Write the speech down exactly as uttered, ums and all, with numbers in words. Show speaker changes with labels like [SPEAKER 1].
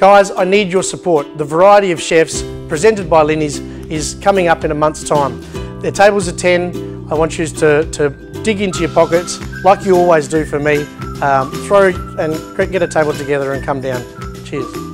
[SPEAKER 1] Guys, I need your support. The variety of chefs presented by Linneys is coming up in a month's time. Their tables are ten. I want you to, to dig into your pockets, like you always do for me. Um, throw and get a table together and come down. Cheers.